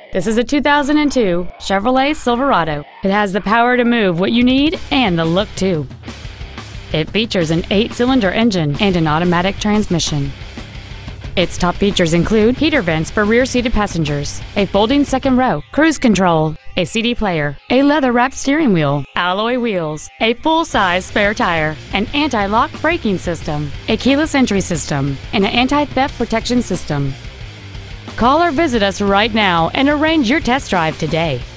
This is a 2002 Chevrolet Silverado. It has the power to move what you need and the look too. It features an 8-cylinder engine and an automatic transmission. Its top features include heater vents for rear-seated passengers, a folding second row, cruise control, a CD player, a leather-wrapped steering wheel, alloy wheels, a full-size spare tire, an anti-lock braking system, a keyless entry system, and an anti-theft protection system. Call or visit us right now and arrange your test drive today.